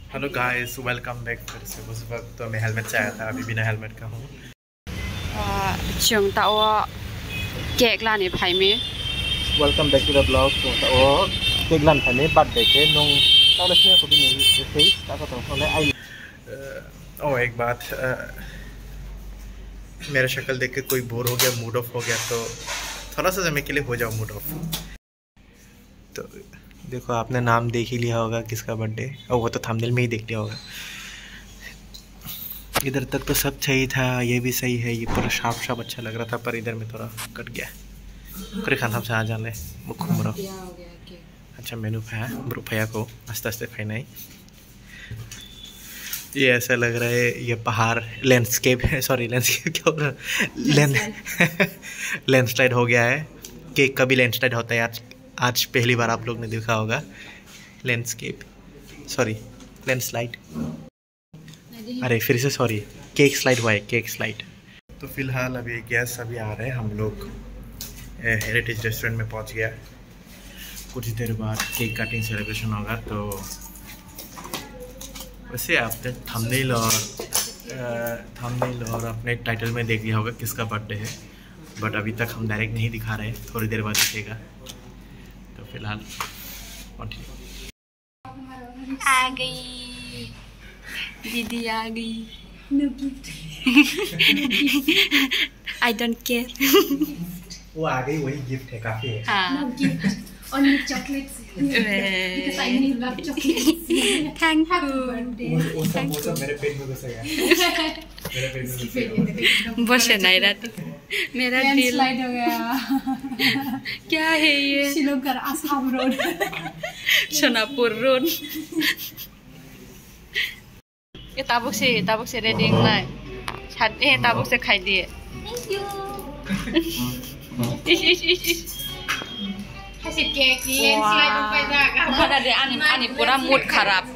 Hello guys, welcome back. फिर से उस वक्त तो मैं हेलमेट से आया था, अभी बिना हेलमेट का हूँ। केक लाने भाई में welcome back to the blog. तो केक लाने भाई में बर्थडे के नों तालसने को भी नहीं थे ताकत तो ले आई। एक बात, मेरा शक्ल देख के कोई बोर हो गया, मूड ऑफ हो गया तो थोड़ा सा समय के लिए हो जाओ मूड ऑफ। तो देखो, आपने नाम देख ही लिया होगा किसका बर्थडे, और वो तो थंबनेल में ही देख लिया होगा। इधर तक तो सब सही था, ये भी सही है, ये पूरा शार्प शार्प अच्छा लग रहा था, पर इधर में थोड़ा कट गया। करे खाना से आ जाने मुख घूम अच्छा मेनू है ब्रो भैया को आस्ते आस्ते फाइनाई। ये ऐसा लग रहा है ये पहाड़ लैंडस्केप है, सॉरी लैंडस्केप क्या हो रहा, लैंडस्लाइड हो गया है। केक का भी लैंडस्लाइड होता है आज पहली बार आप लोग ने देखा होगा। लैंडस्केप सॉरी लैंडस्लाइड, अरे फिर से सॉरी, केक स्लाइड हुआ है, केक स्लाइड। तो फिलहाल अभी गैस अभी आ रहे हैं, हम लोग हेरिटेज रेस्टोरेंट में पहुंच गया। कुछ देर बाद केक कटिंग सेलिब्रेशन होगा। तो वैसे आपने थंबनेल और अपने टाइटल में देख लिया होगा किसका बर्थडे है, बट अभी तक हम डायरेक्ट नहीं दिखा रहे हैं, थोड़ी देर बाद दिखेगा। तो फिलहाल कंटिन्यू। आ गई दीदी, आ गई। No gift. I don't care. वो आ गई, वही गिफ्ट है, काफी है। No gift. Only chocolates. Because I really love chocolates. Thank Happy you. birthday. वो सब मेरे पेट में घुसेगा। मेरे पेट में घुसेगा। बस नहीं रहती मेरा दिल Landslide हो गया। क्या है ये? शिलोंगर आसाम रोड। सोनापुर रोड। ये ताबुक से रेडी लाए छाते हैं, ताबुक से खाई दिए। Thank you. इस Kasih cake landslide sampai dah. ada deh ani pura mood खराब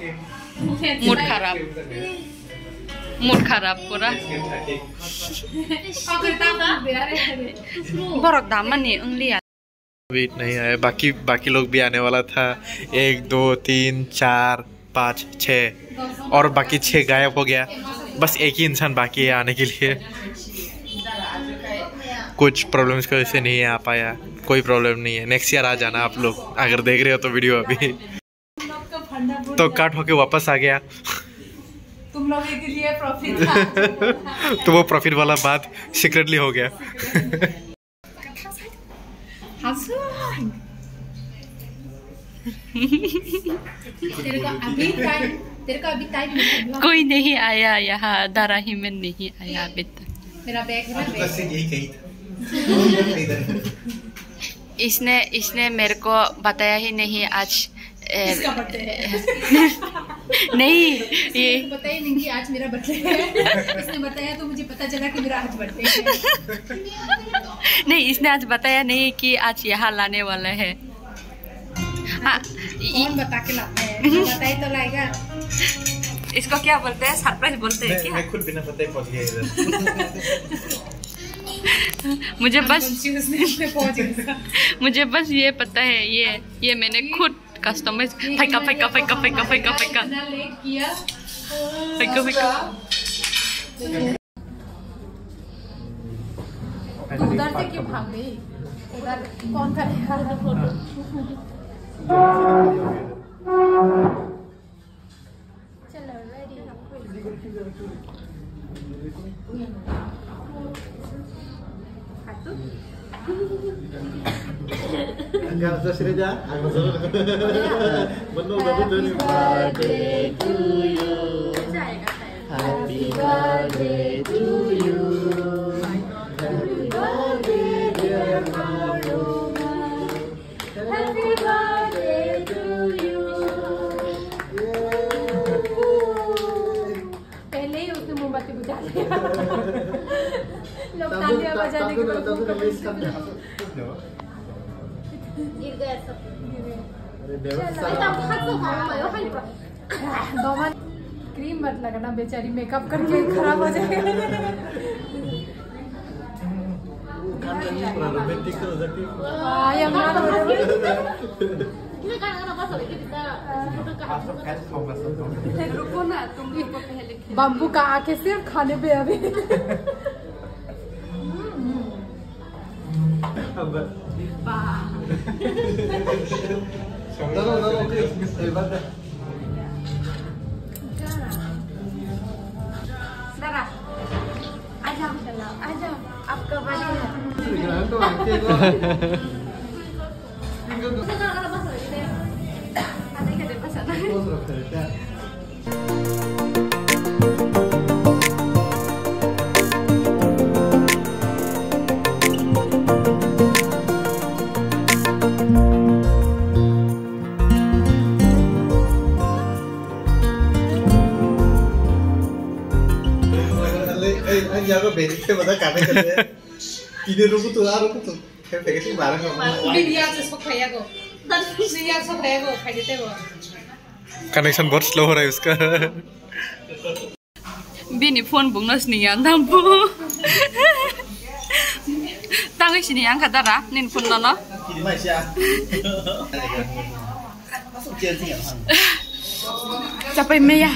पूरा। Kau ketawa biar. बरक दामन नहीं उंगली अभी नहीं आया, बाकी लोग भी आने वाला था। 1 2 3 4 5 6 और बाकी 6 गायब हो गया। बस एक ही इंसान बाकी है आने के लिए। कुछ प्रॉब्लम्स की वजह से नहीं आ पाया। कोई प्रॉब्लम नहीं है, नेक्स्ट ईयर आ जाना आप लोग, अगर देख रहे हो तो वीडियो अभी। तो कट होके वापस आ गया। तुम लोगों के लिए प्रॉफिट था। तो वो प्रॉफिट वाला बात सीक्रेटली हो गया। तेरे को अभी टाइम कोई नहीं आया यहाँ, दाराही में नहीं आया अभी तक। मेरा बैग है ना, यही कही था। इसने मेरे को बताया ही नहीं आज। इसका बर्थडे है। नहीं ये बताया नहीं कि आज मेरा बर्थडे है। इसने बताया तो मुझे पता चला कि मेरा आज बर्थडे है। नहीं, इसने आज बताया नहीं कि आज यहाँ लाने वाला है। हाँ, कौन बता के लाता है? बताए तो लाएगा। इसको क्या बोलते हैं, सरप्राइज बोलते हैं क्या? मैं खुद बिना पता ही पहुंच गया इधर। मुझे बस ये पता है, ये मैंने खुद कस्टमाइज फेंका। उधर से क्यों भाग गई? उधर कौन करेगा फोटो? चलो ready. birthday to you. Happy birthday to you. Happy birthday dear Maruma. Happy birthday to you. पहले ही उसने मोमबत्ती बुझा दिया। लोग तालियां बजाने के बाद गिर गया सब। दोमन क्रीम मत लगाना, बेचारी मेकअप करके खराब हो जाएगा। रुको ना तुम रुको पहले बम्बू का आके सिर्फ खाने पे अभी दादा आ जाओ आपका बर्थडे है यहाँ को बेच के बता काटे करते हैं तीन रुको तो फिर पैकेजिंग बारह का कनेक्शन बहुत स्लो हो रहा है उसका बिनी फोन बुंगना स्निया नामपु तांगे स्निया खादारा निन फोन ना Sampai Mei ya?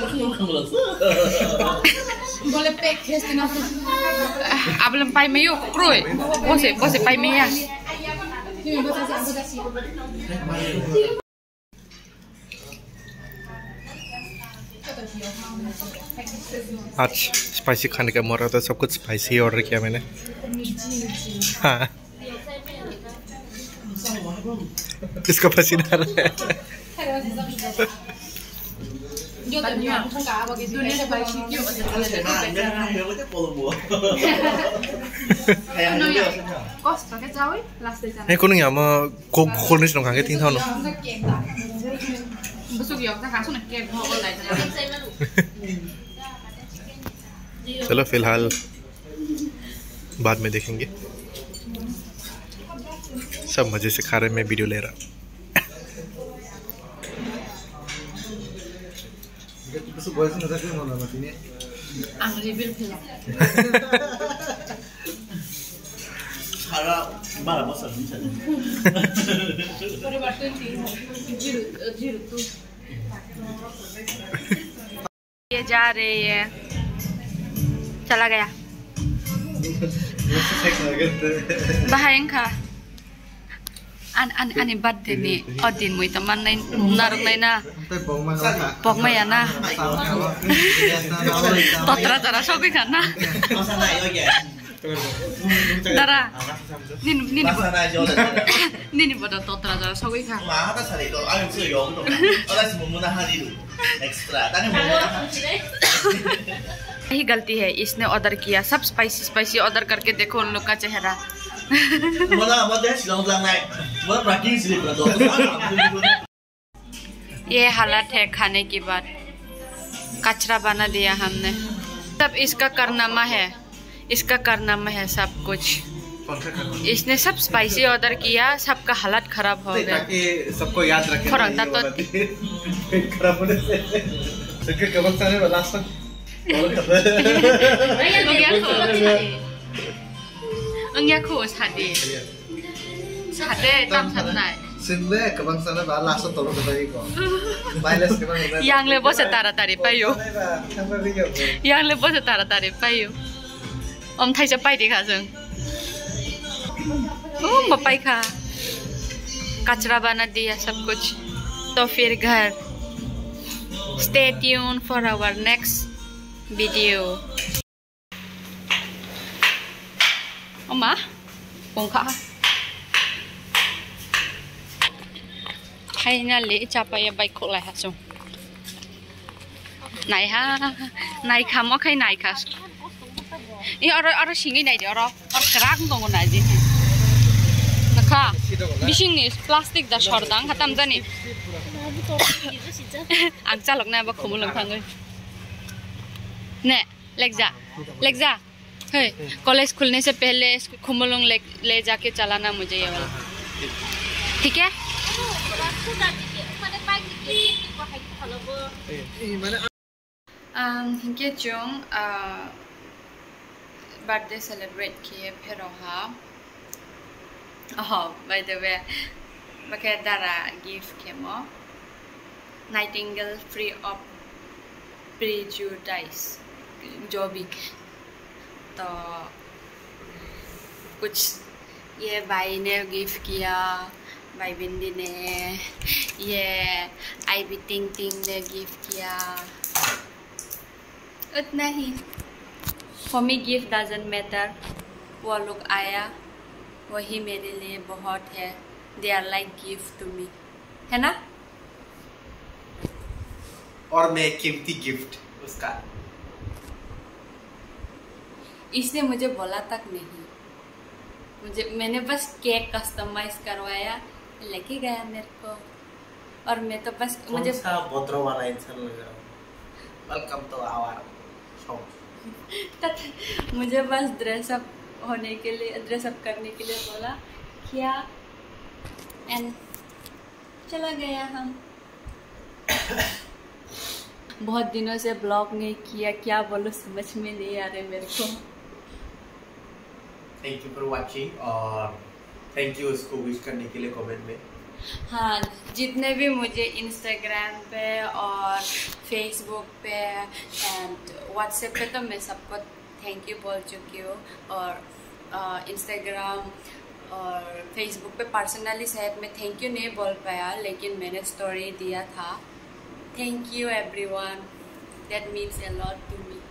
Boleh pack hastin aku. Belum pai Mei yuk, Kroy. Bose pai Mei ya? आज स्पाइसी खाने का मन रहा था, सब कुछ स्पाइसी ऑर्डर किया मैंने। हाँ इसका पसीना आ रहा है। Hey, kau yang mau kau ni senang kan? Tinggal no. चलो फिलहाल बाद में देखेंगे। सब मजे से खा रहे, मैं वीडियो ले रहा। ये जा रहे हैं, चला गया बाहर का ani birthday ni odin mui teman nai naruk nai na pok mai na totra tara sokoi kana dara nini bodo totra tara sokoi ka यही गलती है, इसने ऑर्डर किया सब स्पाइसी ऑर्डर करके देखो उन लोग का चेहरा। ये हालत है खाने के बाद, कचरा बना दिया हमने। सब इसका कारनामा है सब कुछ। इसने सब स्पाइसी ऑर्डर किया, सबका हालत खराब हो गया। सबको याद रखें Enggak kok sade tam sanai. Sinde kebangsaan ba langsung tolong kembali kok. Wireless kebangsaan. Yang lebo setara-tari payo. Yang lebo setara-tari payo. Om thaiจะไปดิค่ะซึ่งมาไปค่ะकचरा बना दिया सब कुछ। तो फिर घर। Stay tuned for our next video. Oma, bongkak. Finally, capai baik kok lah langsung. Naik ha, naik kamu kayak naik kas. Ini orang sini naik dia, orang kerang tunggu naik dia. Nakha, bising nih plastik dah shordang, khatam dah nih. Angca lok na ba khumulong thangoi. Ne, legza. हे college खुलने से पहले खुमलोंग ले जाके चलाना मुझे ये वाला, ठीक है? इनके जों बर्थडे सेलिब्रेट किए फिर by the way Pakai darah gift kemo Nightingale free of prejudice जो भी तो कुछ ये भाई ने गिफ्ट किया, भाई बिंदी ने, ये आईबी टिंग टिंग ने गिफ्ट किया, उतना ही। For me gift doesn't matter, वो लोग आया वही मेरे लिए बहुत है। They are like gift to me, है ना? और मैं कीमती गिफ्ट उसका। इसने मुझे बोला तक नहीं, मैंने बस केक कस्टमाइज करवाया, लेके गया मेरे को, और मैं तो बस मुझे बोतरों वाला इंसान लग रहा हूँ। Welcome to our show. मुझे बस ड्रेसअप होने के लिए, ड्रेसअप करने के लिए बोला क्या, एंड चला गया हम। बहुत दिनों से ब्लॉग नहीं किया, क्या बोलो समझ में नहीं आ रहे मेरे को। थैंक यू फॉर वाचिंग, और थैंक यू उसको विश करने के लिए कमेंट में। हाँ, जितने भी मुझे इंस्टाग्राम पे और फेसबुक पे एंड व्हाट्सएप पे तो मैं सबको थैंक यू बोल चुकी हूँ, और इंस्टाग्राम और फेसबुक पे पर्सनली शायद मैं थैंक यू नहीं बोल पाया, लेकिन मैंने स्टोरी दिया था। Thank you everyone, that means a lot to me.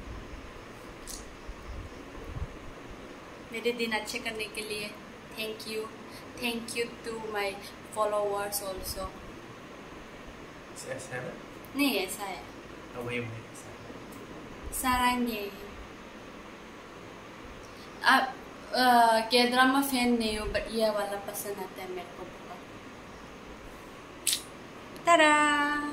मेरे दिन अच्छे करने के लिए thank you to my followers also. ऐसा है ना? नहीं ऐसा है, सारंगे। अब K-drama फैन नहीं हूँ, बट ये वाला पसंद आता है मेरे को बहुत। तारा।